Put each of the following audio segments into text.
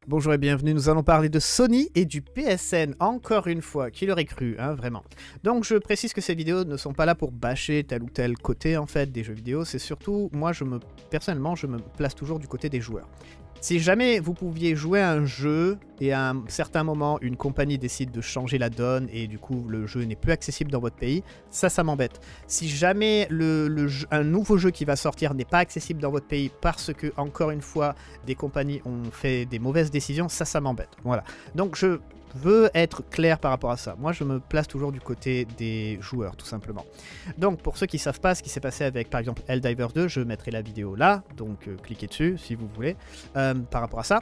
Bonjour et bienvenue, nous allons parler de Sony et du PSN, encore une fois, qui l'aurait cru, hein, vraiment. Donc je précise que ces vidéos ne sont pas là pour bâcher tel ou tel côté en fait des jeux vidéo, c'est surtout, moi personnellement, je me place toujours du côté des joueurs. Si jamais vous pouviez jouer à un jeu et à un certain moment une compagnie décide de changer la donne et du coup le jeu n'est plus accessible dans votre pays, ça m'embête. Si jamais un nouveau jeu qui va sortir n'est pas accessible dans votre pays parce que, encore une fois, des compagnies ont fait des mauvaises décisions, ça m'embête. Voilà. Donc je veux être clair par rapport à ça. Moi je me place toujours du côté des joueurs tout simplement. Donc pour ceux qui ne savent pas ce qui s'est passé avec par exemple Helldivers 2, je mettrai la vidéo là, donc cliquez dessus si vous voulez par rapport à ça.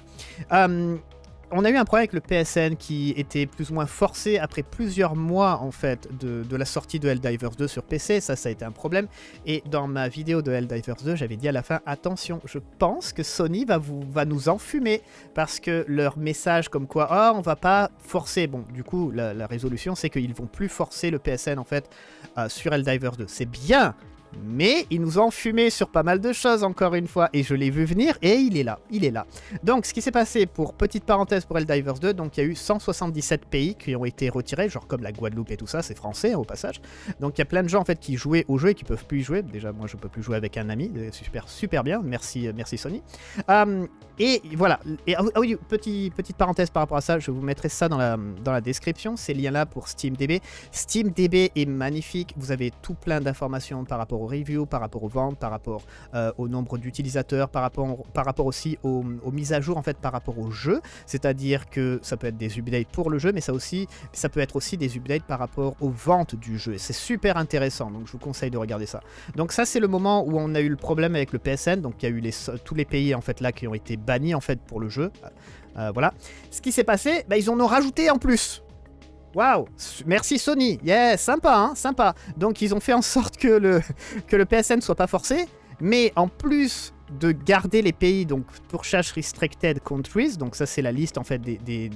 On a eu un problème avec le PSN qui était plus ou moins forcé après plusieurs mois en fait de la sortie de Helldivers 2 sur PC, ça a été un problème. Et dans ma vidéo de Helldivers 2, j'avais dit à la fin, attention, je pense que Sony va nous enfumer parce que leur message comme quoi, oh on va pas forcer, bon du coup la résolution c'est qu'ils vont plus forcer le PSN en fait sur Helldivers 2, c'est bien. Mais ils nous ont fumé sur pas mal de choses encore une fois et je l'ai vu venir et il est là. Donc ce qui s'est passé, pour petite parenthèse pour Helldivers 2, donc il y a eu 177 pays qui ont été retirés, genre comme la Guadeloupe et tout ça, c'est français hein, au passage. Donc il y a plein de gens en fait qui jouaient au jeu et qui peuvent plus y jouer. Déjà moi je peux plus jouer avec un ami, super bien, merci Sony. Et voilà, ah oui, petite parenthèse par rapport à ça, je vous mettrai ça dans la description, ces liens là pour SteamDB. SteamDB est magnifique, vous avez tout plein d'informations par rapport aux reviews, par rapport aux ventes, par rapport au nombre d'utilisateurs, par rapport aussi aux mises à jour en fait par rapport au jeu, c'est-à-dire que ça peut être des updates pour le jeu, mais ça peut être aussi des updates par rapport aux ventes du jeu, et c'est super intéressant, donc je vous conseille de regarder ça. Donc ça c'est le moment où on a eu le problème avec le PSN, donc il y a eu tous les pays en fait là qui ont été bannis en fait pour le jeu, voilà. Ce qui s'est passé, bah, ils en ont rajouté en plus. Waouh, merci Sony, yeah, sympa, hein, sympa. Donc ils ont fait en sorte que le PSN soit pas forcé, mais en plus de garder les pays, donc pour Search Restricted Countries, donc ça c'est la liste en fait des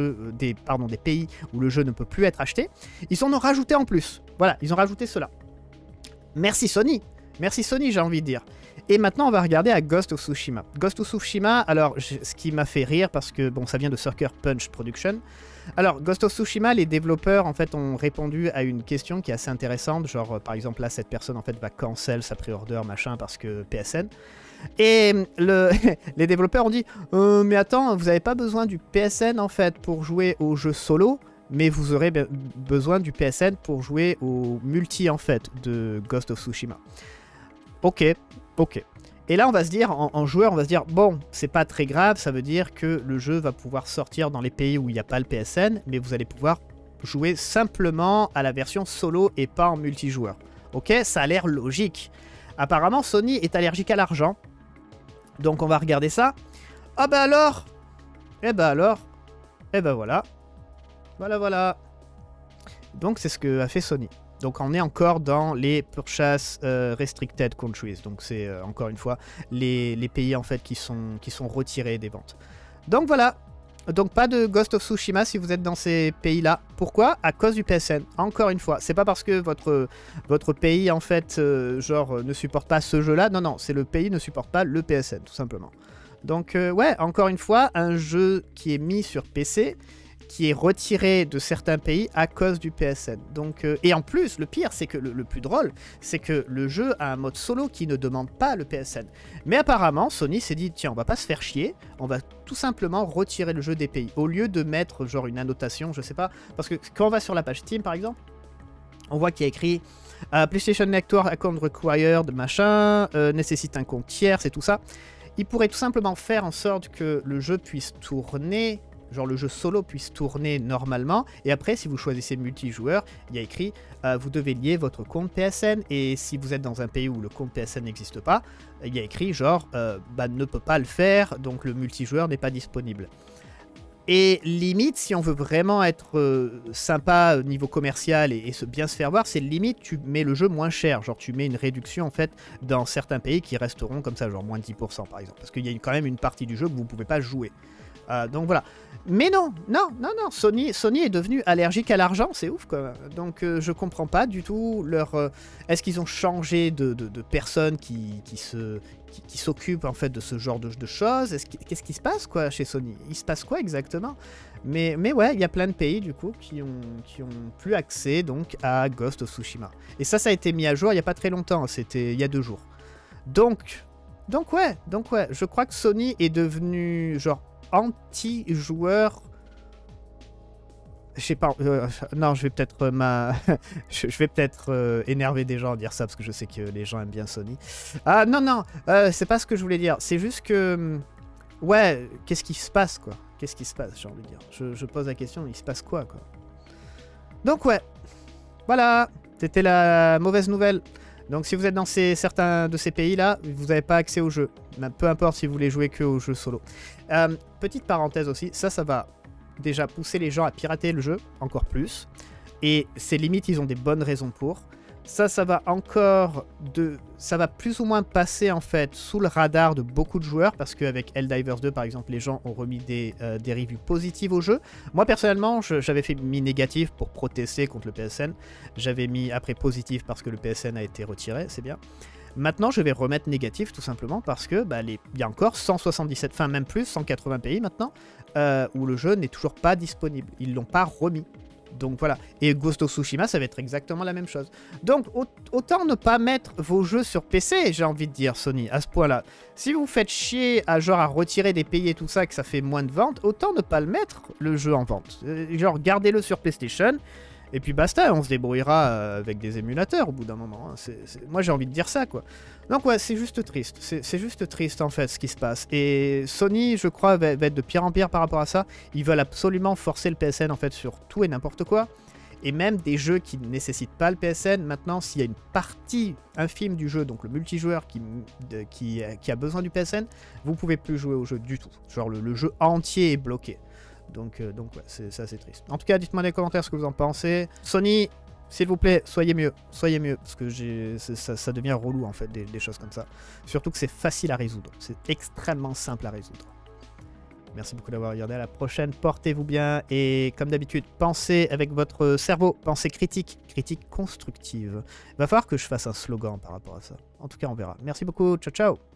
pays où le jeu ne peut plus être acheté, ils en ont rajouté en plus. Voilà, ils ont rajouté cela. Merci Sony, j'ai envie de dire. Et maintenant, on va regarder à Ghost of Tsushima. Ghost of Tsushima, alors, ce qui m'a fait rire, parce que, bon, ça vient de Sucker Punch Production. Alors, Ghost of Tsushima, les développeurs, en fait, ont répondu à une question qui est assez intéressante. Genre, par exemple, là, cette personne, en fait, va cancel sa pré-order, machin, parce que PSN. Et les développeurs ont dit, mais attends, vous n'avez pas besoin du PSN, en fait, pour jouer au jeu solo, mais vous aurez besoin du PSN pour jouer au multi, en fait, de Ghost of Tsushima. Ok. Et là, on va se dire, en joueur, on va se dire, bon, c'est pas très grave, ça veut dire que le jeu va pouvoir sortir dans les pays où il n'y a pas le PSN, mais vous allez pouvoir jouer simplement à la version solo et pas en multijoueur. Ok, ça a l'air logique. Apparemment, Sony est allergique à l'argent. Donc, on va regarder ça. Ah bah alors. Eh bah voilà. Voilà. Donc, c'est ce que a fait Sony. Donc on est encore dans les Purchase Restricted Countries, donc c'est encore une fois les pays en fait qui sont retirés des ventes. Donc voilà, donc pas de Ghost of Tsushima si vous êtes dans ces pays-là. Pourquoi? À cause du PSN, encore une fois. C'est pas parce que votre pays en fait ne supporte pas ce jeu-là, non, c'est le pays ne supporte pas le PSN tout simplement. Donc ouais, encore une fois, un jeu qui est mis sur PC, qui est retiré de certains pays à cause du PSN. Donc, et en plus, le pire, c'est que le plus drôle, c'est que le jeu a un mode solo qui ne demande pas le PSN. Mais apparemment, Sony s'est dit, tiens, on va pas se faire chier, on va tout simplement retirer le jeu des pays. Au lieu de mettre genre une annotation, je sais pas, parce que quand on va sur la page Steam, par exemple, on voit qu'il y a écrit PlayStation Network account required, machin, nécessite un compte tiers, c'est tout ça. Il pourrait tout simplement faire en sorte que le jeu puisse tourner, genre le jeu solo puisse tourner normalement, et après si vous choisissez multijoueur, il y a écrit vous devez lier votre compte PSN, et si vous êtes dans un pays où le compte PSN n'existe pas, il y a écrit genre ne peut pas le faire, donc le multijoueur n'est pas disponible. Et limite, si on veut vraiment être sympa au niveau commercial et bien se faire voir, c'est limite tu mets le jeu moins cher, genre tu mets une réduction en fait dans certains pays qui resteront comme ça, genre moins de 10% par exemple, parce qu'il y a quand même une partie du jeu que vous ne pouvez pas jouer. Donc voilà. Mais non, Sony est devenu allergique à l'argent, c'est ouf quoi. Donc je comprends pas du tout leur... Est-ce qu'ils ont changé de personnes qui s'occupent en fait de ce genre de choses? Qu'est-ce qui se passe quoi chez Sony? Il se passe quoi exactement? Mais ouais, il y a plein de pays du coup qui ont plus accès donc à Ghost of Tsushima. Et ça a été mis à jour il y a pas très longtemps, c'était il y a 2 jours. Donc ouais, je crois que Sony est devenu genre anti-joueur. Je sais pas, non, je vais peut-être je vais peut-être énerver des gens à dire ça parce que je sais que les gens aiment bien Sony. Ah non, c'est pas ce que je voulais dire. C'est juste que ouais, qu'est-ce qui se passe quoi? Qu'est-ce qui se passe, j'ai envie de dire. Je pose la question, il se passe quoi quoi? Donc ouais, voilà, c'était la mauvaise nouvelle. Donc si vous êtes dans certains de ces pays-là, vous n'avez pas accès au jeu. Peu importe si vous voulez jouer que au jeu solo. Petite parenthèse aussi, ça va déjà pousser les gens à pirater le jeu, encore plus. Et c'est limite, ils ont des bonnes raisons pour. Ça va encore ça va plus ou moins passer en fait sous le radar de beaucoup de joueurs parce qu'avec Helldivers 2 par exemple, les gens ont remis des reviews positives au jeu. Moi personnellement, j'avais mis négatif pour protester contre le PSN. J'avais mis après positif parce que le PSN a été retiré, c'est bien. Maintenant, je vais remettre négatif tout simplement parce que il y a encore 177, enfin même plus, 180 pays maintenant, où le jeu n'est toujours pas disponible. Ils l'ont pas remis. Donc voilà. Et Ghost of Tsushima, ça va être exactement la même chose. Donc autant ne pas mettre vos jeux sur PC, j'ai envie de dire, Sony, à ce point-là. Si vous faites chier à retirer des pays et tout ça, que ça fait moins de ventes, autant ne pas le mettre, le jeu en vente. Genre, gardez-le sur PlayStation. Et puis basta, on se débrouillera avec des émulateurs au bout d'un moment. Hein. Moi j'ai envie de dire ça quoi. Donc ouais, c'est juste triste. C'est juste triste en fait ce qui se passe. Et Sony, je crois, va être de pire en pire par rapport à ça. Ils veulent absolument forcer le PSN en fait sur tout et n'importe quoi. Et même des jeux qui ne nécessitent pas le PSN, maintenant s'il y a une partie infime du jeu, donc le multijoueur qui a besoin du PSN, vous pouvez plus jouer au jeu du tout. Genre le jeu entier est bloqué. Donc ouais, c'est assez triste. En tout cas, dites-moi dans les commentaires ce que vous en pensez. Sony, s'il vous plaît, soyez mieux, parce que ça devient relou en fait, des choses comme ça. Surtout que c'est facile à résoudre, c'est extrêmement simple à résoudre. Merci beaucoup d'avoir regardé, à la prochaine, portez-vous bien, et comme d'habitude, pensez avec votre cerveau, pensez critique constructive. Il va falloir que je fasse un slogan par rapport à ça. En tout cas, on verra. Merci beaucoup, ciao ciao.